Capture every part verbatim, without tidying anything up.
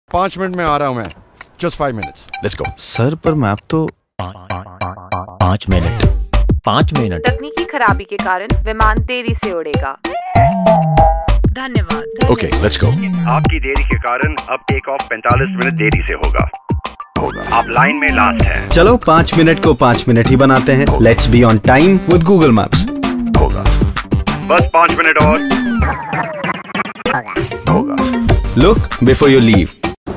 पांच मिनट में आ रहा हूं मैं। Just five minutes. Let's go. Sir पर मैप तो पाँच मिनट पाँच मिनट तकनीकी खराबी के कारण विमान देरी से उड़ेगा। धन्यवाद। Okay let's go. आपकी देरी के कारण अब टेक ऑफ पैंतालीस मिनट देरी से होगा। आप लाइन में लास्ट हैं। चलो पाँच मिनट को पाँच मिनट ही बनाते हैं। Let's be on time with Google Maps. होगा बस पाँच मिनट और होगा। Look before you leave.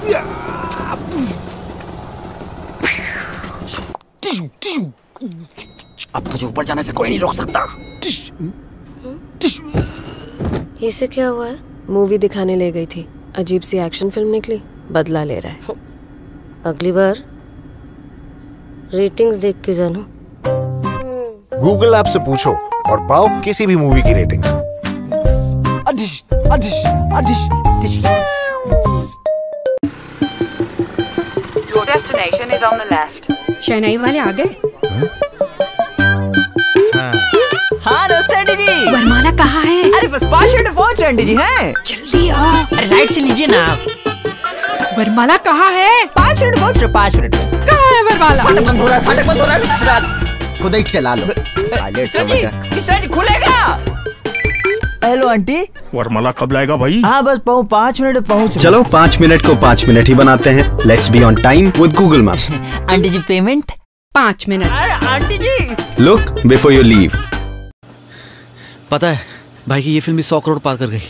अब तुझे ऊपर जाने से कोई नहीं रोक सकता। इसे क्या हुआ है? मूवी दिखाने ले गई थी, अजीब सी एक्शन फिल्म निकली, बदला ले रहा है। अगली बार रेटिंग्स देख के जानो। गूगल ऐप से पूछो और पाओ किसी भी मूवी की रेटिंग्स। अदिश, अदिश, अदिश, अदिश। Your destination is on the left. शहनाई वाले आ गए? हाँ नमस्ते आंटी जी। वरमाला कहाँ है? अरे बस पाँच मिनट पहुँचे आंटी जी। हैं जल्दी आ। अरे राइट से लीजिए ना। वरमाला कहाँ है? पाँच मिनट पहुँच रहे पाँच मिनट में। कहाँ है वरमाला? फाटक बंद हो रहा है, फाटक बंद हो रहा है। मिश्रा खुद ही चला लो। पायलट समझ रहा। मिश्रा जी खुलेगा। Hello aunty. वरमाला कब लाएगा भाई? हाँ बस पाँच पाँच मिनट पहुँच। चलो पाँच मिनट को पाँच मिनट ही बनाते हैं। Let's be on time with Google Maps. Aunty ji payment? पाँच मिनट। अरे aunty ji. Look before you leave. पता है भाई की ये फिल्म भी सौ करोड़ पार कर गई।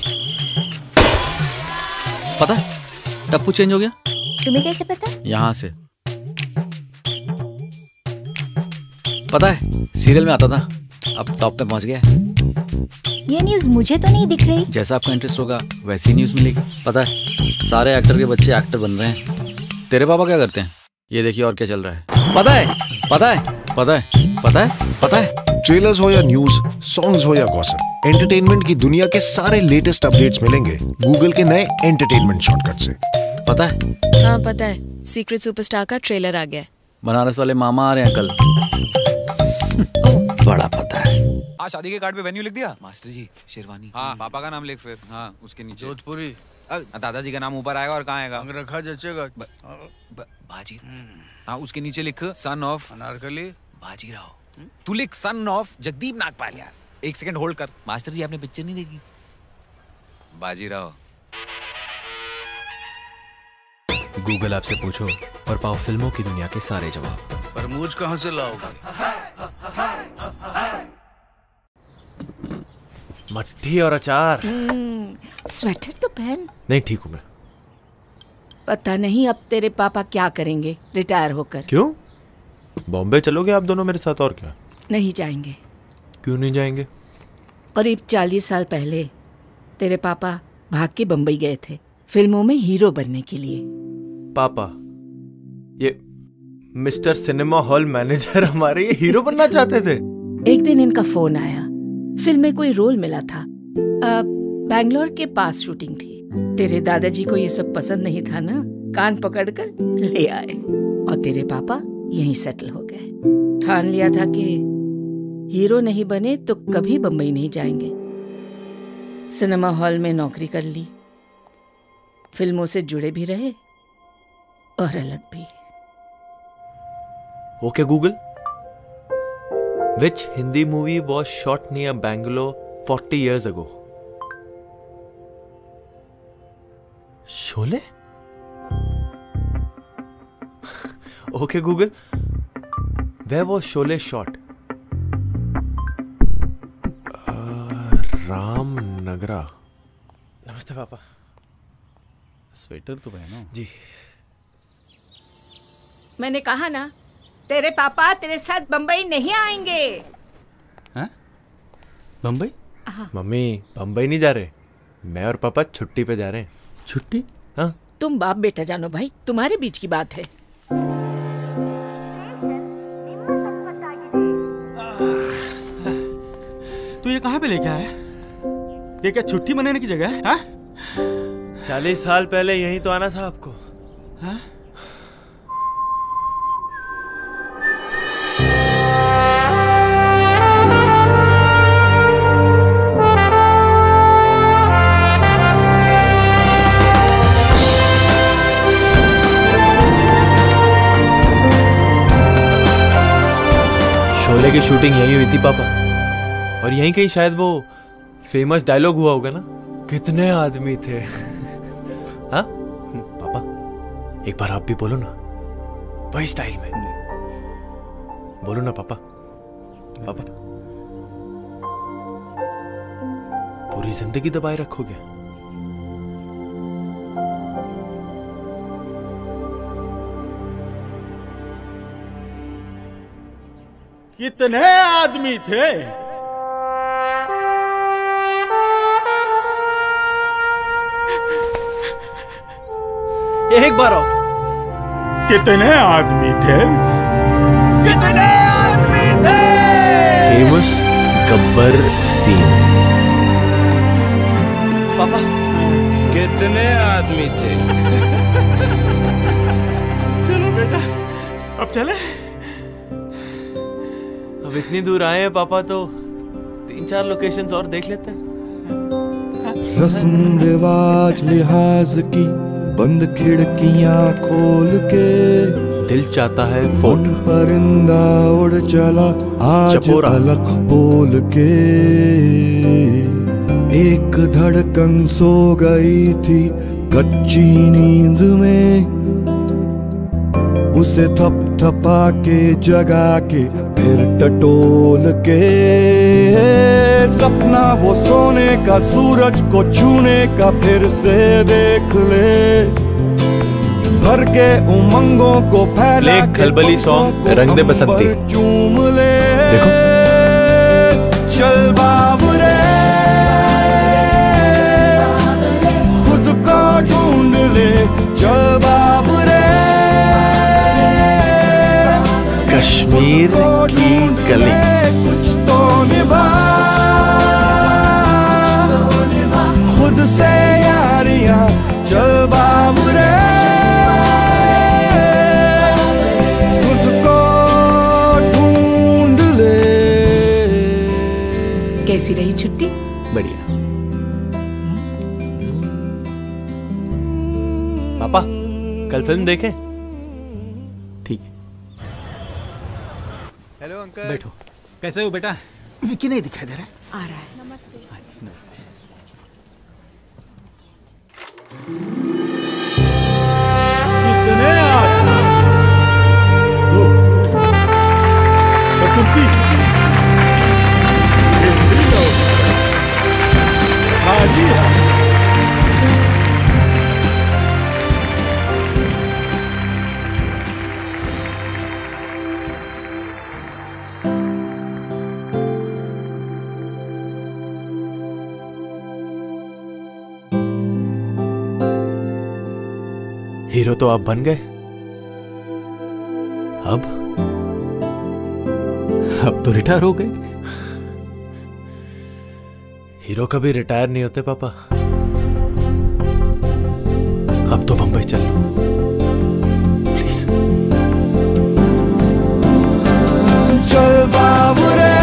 पता है टप्पू चेंज हो गया। तुम्हें कैसे पता? यहाँ से पता है सीरियल में आता था, अब टॉप पे पहुंच गया है। ये न्यूज़ मुझे तो नहीं दिख रही। जैसा आपका इंटरेस्ट होगा वैसी न्यूज़ मिलेगी। पता है सारे एक्टर के बच्चे एक्टर बन रहे हैं। तेरे पापा क्या करते हैं? ये देखिए और क्या चल रहा है। पता है पता है पता है पता है पता है ट्रेलर्स हो या न्यूज, सॉन्ग्स हो या गॉसिप, एंटरटेनमेंट की दुनिया के सारे लेटेस्ट अपडेट्स मिलेंगे गूगल के नए एंटरटेनमेंट शॉर्टकट से। पता है? हाँ पता है, सीक्रेट सुपरस्टार का ट्रेलर आ गया है। बनारस वाले मामा आ रहे हैं कल। बड़ा पता है। हाँ शादी के कार्ड पे वेन्यू लिख दिया मास्टर जी। शेरवानी। हाँ पापा का नाम लिख फिर। हाँ उसके नीचे जोधपुरी। दादाजी का नाम ऊपर आएगा और कहाँ आएगा? रखा जचेगा। बाजी। हाँ उसके नीचे लिख सन ऑफ अनारकली बाजीराव। तू लिख सन ऑफ जगदीप नागपाल। यार एक सेकंड होल्ड कर। मास्टर जी आपने पिक्चर नहीं देखी? बाजीराव। गूगल ऐप से पूछो और पाओ फिल्मों की दुनिया के सारे जवाब। पर मूज कहाँ से लाओगे? मट्ठी और अचार। स्वेटर तो पहन। नहीं ठीक हूँ मैं। पता नहीं अब तेरे पापा क्या करेंगे रिटायर होकर। क्यों? बॉम्बे चलोगे आप दोनों मेरे साथ और क्या? नहीं जाएंगे। क्यों नहीं जाएंगे? करीब चालीस साल पहले तेरे पापा भाग के बम्बई गए थे फिल्मों में हीरो बनने के लिए। पापा ये मिस्टर सिनेमा हॉल मैनेजर हमारे ये हीरो बनना चाहते थे। एक दिन इनका फोन आया, फिल्म में कोई रोल मिला था। बैंगलोर के पास शूटिंग थी। तेरे दादाजी को ये सब पसंद नहीं था ना, कान पकड़कर ले आए और तेरे पापा यहीं सेटल हो गए। ठान लिया था कि हीरो नहीं बने तो कभी बम्बई नहीं जाएंगे। सिनेमा हॉल में नौकरी कर ली, फिल्मों से जुड़े भी रहे और अलग भी। Okay Google, which Hindi movie was shot near Bangalore forty years ago? Sholay? Okay Google, where was Sholay shot? Ramanagara. नमस्ते पापा। स्वेटर तो पहनो। जी। मैंने कहा ना तेरे पापा तेरे साथ बम्बई नहीं आएंगे। हैं? बम्बई? मम्मी बम्बई नहीं जा रहे, मैं और पापा छुट्टी पे जा रहे हैं। छुट्टी? हाँ। तुम बाप बेटा जानो भाई, तुम्हारे बीच की बात है। तू ये कहाँ पे लेके आया? ये क्या छुट्टी मनाने की जगह है? हाँ? चालीस साल पहले यहीं तो आना था आपको। हाँ? शोले की शूटिंग यहीं हुई थी पापा, और यहीं कहीं शायद वो फेमस डायलॉग हुआ होगा ना, कितने आदमी थे। हाँ पापा, एक बार आप भी बोलो ना वही स्टाइल में, बोलो ना पापा। पापा पूरी जिंदगी दबाए रखोगे? कितने आदमी थे? एक बार और। कितने आदमी थे? कितने आदमी थे? Famous Gabbar scene. पापा कितने आदमी थे? चलो बेटा, अब चले। अब इतनी दूर आए हैं पापा, तो तीन चार लोकेशंस और देख लेते हैं। रस्म रिवाज लिहाज की बंद खिड़कियां खोल के दिल चाहता है फोन परिंदा उड़ चला आज अलग बोल के। एक धड़कन सो गई थी कच्ची नींद में, उसे थपथपा के जगा के फिर टटोल के। सपना वो सोने का सूरज को छूने का फिर से देख ले, भर के उमंगों को फैला के खलबली सॉन्ग रंग दे बसंती चूम ले। देखो चल बाबरे खुद को ढूंढ ले, चल बाबरे कश्मीर की गली। कुछ तो निभा खुद से यारियां, चल बाबरे खुद को ढूंढ ले। कैसी रही छुट्टी? बढ़िया। पापा कल फिल्म देखें? ठीक है। Hello uncle. बैठो। कैसे हो बेटा? विकी नहीं दिखाई दे रहा। आ रहा है। नमस्ते। नमस्ते। कितने आदमी? दो। और तुम तीन। हाँ जी हाँ। हीरो तो आप बन गए, अब अब तो रिटायर हो गए। हीरो कभी रिटायर नहीं होते पापा। अब तो बंबई चल लो प्लीज। चल बाबरे